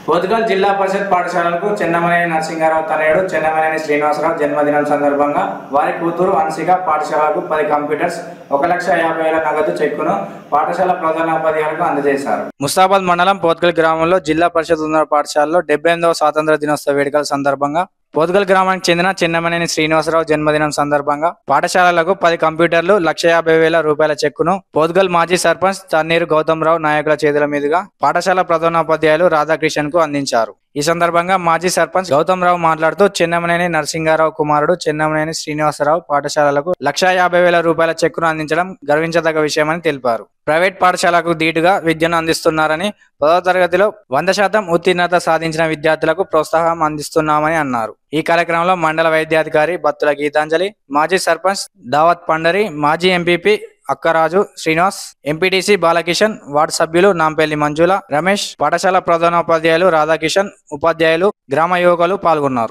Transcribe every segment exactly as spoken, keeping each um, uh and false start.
పోతుగల్ జిల్లా పరిషత్ పాఠశాలకు చెన్నమనేని నరసింహారావు తనయుడు చెన్నమనేని శ్రీనివాసరావు జన్మదినం సందర్భంగా వారి కూతురు అన్సిక పాఠశాలకు పది కంప్యూటర్స్ ఒక లక్ష యాభై వేల నగదు చెక్కును పాఠశాల ప్రధానోపాధ్యాయులకు అందజేశారు. ముస్తాబాద్ మండలం పోతుగల్ గ్రామంలో జిల్లా పరిషత్ ఉన్నత పాఠశాలలో డెబ్బై ఎనిమిదవ స్వాతంత్ర దినోత్సవ వేడుకల సందర్భంగా పోతుగల్ గ్రామానికి చెందిన చెన్నమనేని శ్రీనివాసరావు జన్మదినం సందర్భంగా పాఠశాలలకు పది కంప్యూటర్లు లక్ష యాభై వేల రూపాయల చెక్కును పోతుగల్ మాజీ సర్పంచ్ తన్నీరు గౌతమ్ రావు నాయకుల చేతుల మీదుగా పాఠశాల ప్రధానోపాధ్యాయులు రాధాకృష్ణన్ కు అందించారు. ఈ సందర్భంగా మాజీ సర్పంచ్ గౌతమ్ రావు మాట్లాడుతూ చెన్నమనేని నరసింహారావు కుమారుడు చెన్నమనేని శ్రీనివాసరావు పాఠశాలలకు లక్షా యాభై వేల రూపాయల చెక్కును అందించడం గర్వించదగ్గ విషయమని తెలిపారు. ప్రైవేట్ పాఠశాలకు ధీటుగా విద్యను అందిస్తున్నారని, పదవ తరగతిలో వంద శాతం ఉత్తీర్ణత సాధించిన విద్యార్థులకు ప్రోత్సాహం అందిస్తున్నామని అన్నారు. ఈ కార్యక్రమంలో మండల వైద్యాధికారి బత్తుల గీతాంజలి, మాజీ సర్పంచ్ దావత్ పండరి, మాజీ MPP Akkaraju Srinivas, MPTC Balakishan, ward సభ్యులు నాంపల్లి మంజుల, రమేష్, పాఠశాల ప్రధానోపాధ్యాయులు రాధాకిషన్, ఉపాధ్యాయులు, గ్రామ యువకులు పాల్గొన్నారు.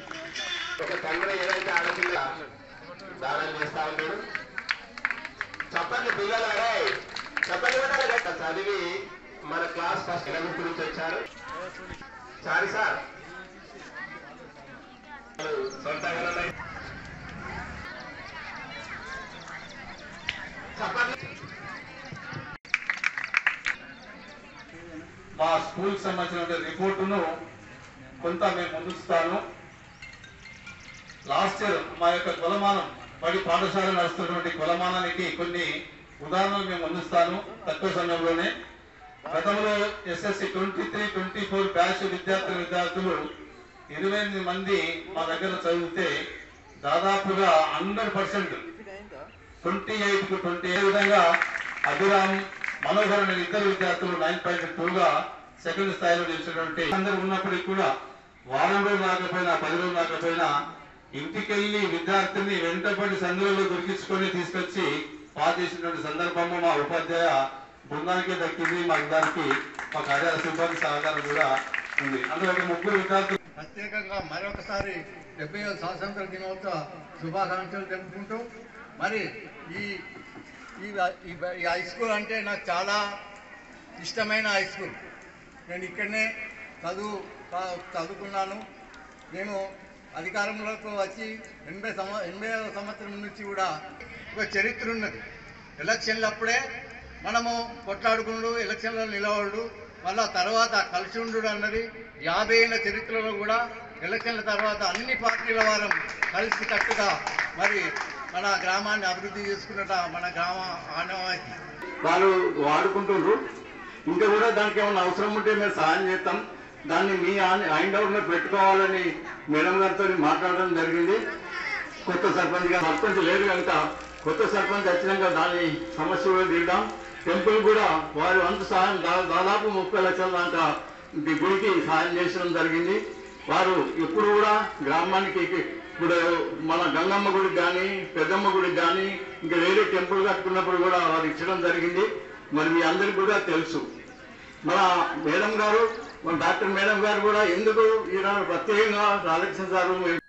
మా స్కూల్ సంబంధించిన రిపోర్టును కొంత మేము ముందుస్తాను. లాస్ట్ ఇయర్ మా యొక్క కులమానం పడి పాఠశాల నడుస్తున్నటువంటి కులమానానికి కొన్ని ఉదాహరణలు మేము అందిస్తాను తక్కువ సమయంలోనే. గతంలో SSC twenty three twenty four batch విద్యార్థుల విద్యార్థులు ఇరవై ఎనిమిది మంది మా దగ్గర చదివితే దాదాపుగా హండ్రెడ్ పర్సెంట్ ట్వంటీ ఎయిట్ కు ట్వంటీ ఏ విధంగా అభిరామ్ మనోహర్ అనే ఇద్దరు విద్యార్థులు నైన్ పాయింట్ టూగా సెకండ్ స్థాయిలో నిలిచినటువంటి అందరూ ఉన్నప్పటికీ కూడా వారం రోజులు రాకపోయినా పది రోజులు రాకపోయినా ఇంటికెళ్ళి విద్యార్థిని వెంటపడి సందులలో దొరికించుకొని తీసుకొచ్చి పాస్ చేసినటువంటి సందర్భము మా ఉపాధ్యాయ బృందానికే దక్కింది. మా ఇద్దరికి మా కార్యాలయ సిబ్బంది సహకారం కూడా ఉంది. అందులో ఒక ముగ్గురు విద్యార్థులు ప్రత్యేకంగా మరొకసారి డెబ్బై స్వాతంత్ర దినోత్సవ శుభాకాంక్షలు తెలుపుకుంటూ, మరి ఈ ఈ హై స్కూల్ అంటే నాకు చాలా ఇష్టమైన హై స్కూల్. నేను ఇక్కడనే చదువు చదువుకున్నాను. నేను అధికారంలోకి వచ్చి ఎనభై సంవ ఎనభై సంవత్సరం నుంచి కూడా ఒక చరిత్ర ఉన్నది. ఎలక్షన్లు అప్పుడే మనము కొట్లాడుకుంటూ ఎలక్షన్లో నిలవడు, మళ్ళా తర్వాత కలిసి ఉండు అన్నది యాభై ఏళ్ళ చరిత్రలో కూడా ఎలక్షన్ల తర్వాత అన్ని పార్టీల వారం కలిసి కట్టుగా మరి మన గ్రామాన్ని అభివృద్ధి చేసుకున్నట మన గ్రామ ఆనవాయితీ వాళ్ళు వాడుకుంటుండ్రు. ఇంకా కూడా దానికి ఏమైనా అవసరం ఉంటే మేము సహాయం చేస్తాం. దాన్ని మీ హ్యాండ్ అవుట్ లో పెట్టుకోవాలని మేడం గారితో మాట్లాడడం జరిగింది. కొత్త సర్పంచ్ గారు సర్పంచ్ లేదు కనుక కొత్త సర్పంచ్ వచ్చినాక దాని సమస్య కూడా తీద్దాం. టెంపుల్ కూడా వారు అంత సహాయం దాదాపు ముప్పై లక్షల దాకా గుడికి సహాయం చేయడం జరిగింది. వారు ఎప్పుడు కూడా గ్రామానికి ఇప్పుడు మన గంగమ్మ గుడికి కానీ పెద్దమ్మ గుడికి కానీ ఇంకా వేరే టెంపుల్ కట్టుకున్నప్పుడు కూడా వారు ఇచ్చడం జరిగింది. మరి మీ అందరికి కూడా తెలుసు. మన మేడం గారు, మన డాక్టర్ మేడం గారు కూడా ఎందుకు ఈనాడు ప్రత్యేకంగా రాధాకృష్ణ సారు